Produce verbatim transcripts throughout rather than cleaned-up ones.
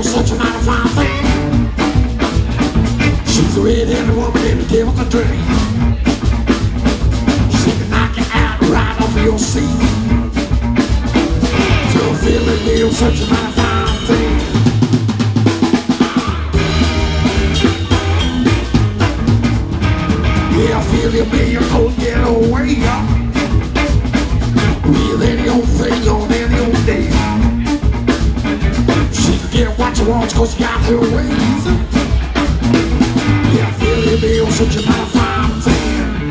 Bill's such a mighty fine thing. She's a red-headed woman in the devil's a dream. She can knock you out right off of your seat. So Philly Bill's such a mighty fine thing. Yeah, Philly Bill couldn't get away, y'all. With any old thing on any old day. She can get what she wants cause she got her ways. Yeah, Philly Bill's such a mighty fine thing.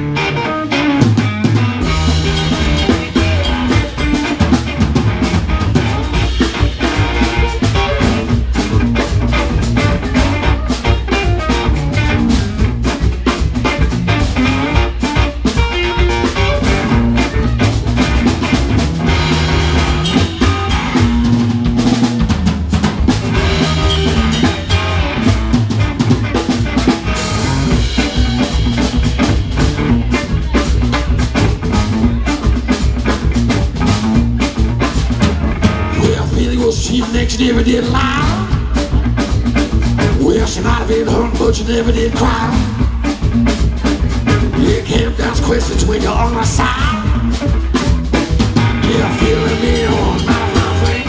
She next never did lie. Well, she might have been hurt, but she never did cry. Yeah, camp down's questions when you're on my side. Yeah, feeling me on my thing.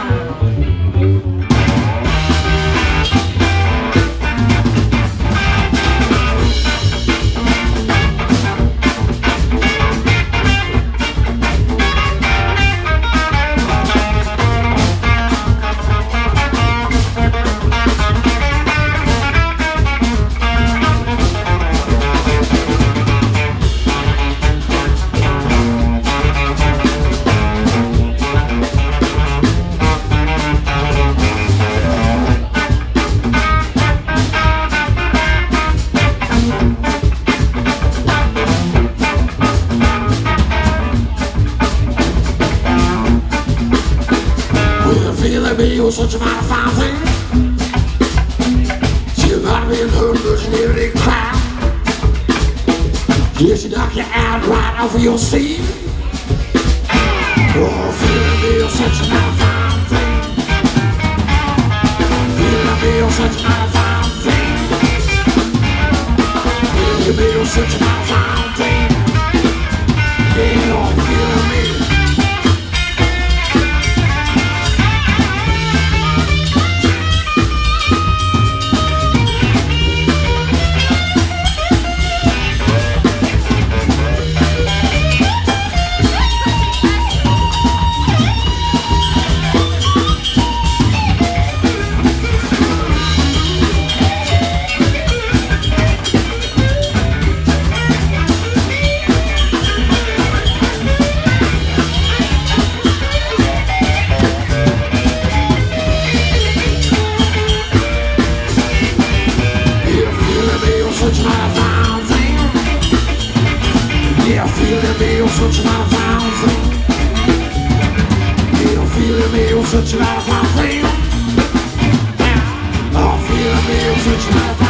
Philly Bill, such a mighty fine thing. She might have been hurt, but she never did cry. Yeah, she knock you out right off of your seat. Oh, Philly Bill, such a mighty fine thing. Philly Bill, such a mighty fine thing. Philly Bill, such a mighty fine thing. Yeah, oh, Philly Bill. Such a mighty fine thing. Yeah, Philly Bill, such a mighty fine thing. Yeah, Philly Bill, such a mighty fine thing. Oh, Philly Bill, such a mighty fine thing.